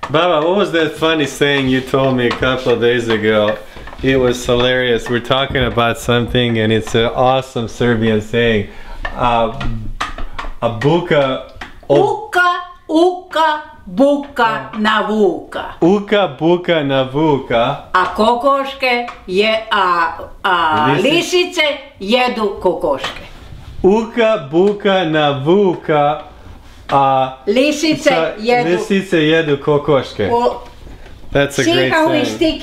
Baba, what was that funny saying you told me a couple of days ago? It was hilarious. We're talking about something and it's an awesome Serbian saying. A buka... Uka, buka, navuka. Uka, buka, navuka. A kokoške lisice jedu kokoške. Uka, buka, navuka. Lisice jedu kokoške. That's a great saying.